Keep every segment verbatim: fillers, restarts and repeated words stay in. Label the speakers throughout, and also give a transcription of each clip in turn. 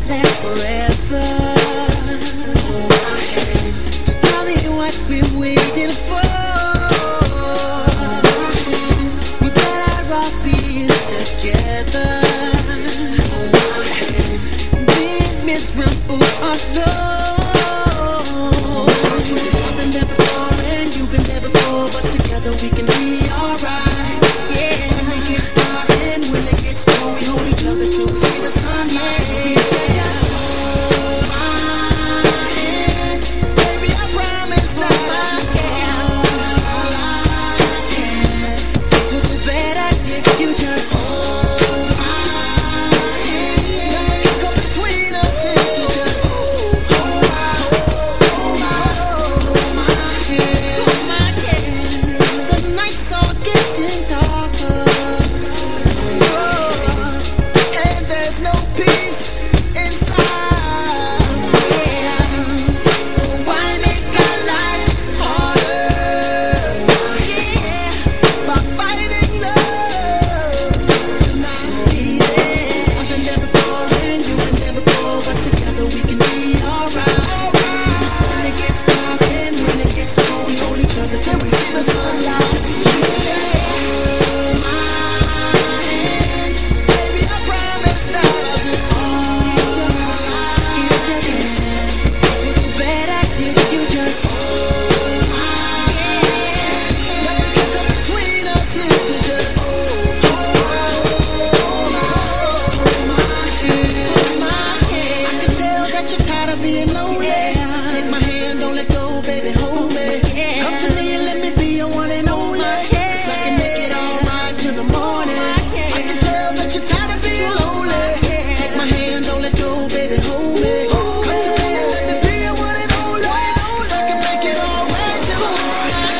Speaker 1: last forever. So tell me what we're waiting for. We better all be together. Being miserable alone. I've been there before and you've been there before, but together we can be alright. Yeah, when it gets dark and when it gets cold, we hold each other till we see the sunlight. Just hold my hand, baby. I promise that I can. I can. This would be better if you just hold my hand. Nothing can come between us if you just hold my, hold my, hold my hand. Hold my hand. The nights are getting darker. And there's no peace inside. Yeah. So why make our lives harder? Yeah. By fighting love tonight. Yeah. I've been there before and you've been there before, but together we can be alright. When it gets dark and when it gets cold, we hold each other till we see the sunlight. Hold my hand, baby. I promise that I'll do all I can. It would be better if you just hold my hand. Nothing can come between us if you just hold my, hold my, hold my hand. Hold my hand. I can tell that you're tired of being lonely. Take my hand, don't let go, baby, hold me. Come to me and let me be your one and only. 'Cause I can make it all right till the morning. I can tell that you're tired of being lonely. Take my hand, don't let go, baby, hold me. Come to me and let me be your one and only. 'Cause I can make it all right till the morning.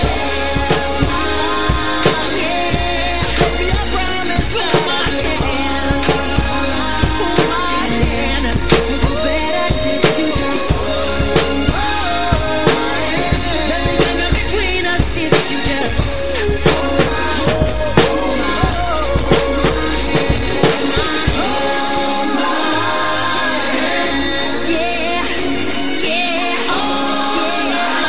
Speaker 1: Yeah, baby, I promise you. Hold my hand, hold my hand. This would be better if you just hold my hand. Nothing can come between us if you just hold my, hold my, hold my hand. Hold my hand. Yeah, yeah, oh,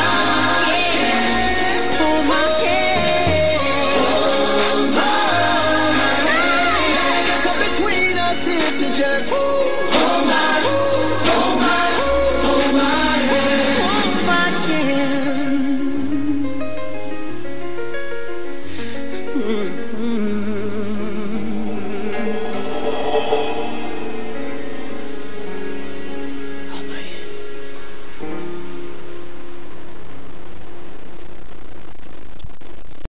Speaker 1: yeah, hold my hand. Hold my hand. Nothing can come between us if you just hold my, hold my, hold my hand. Hold my hand. Mm-hmm.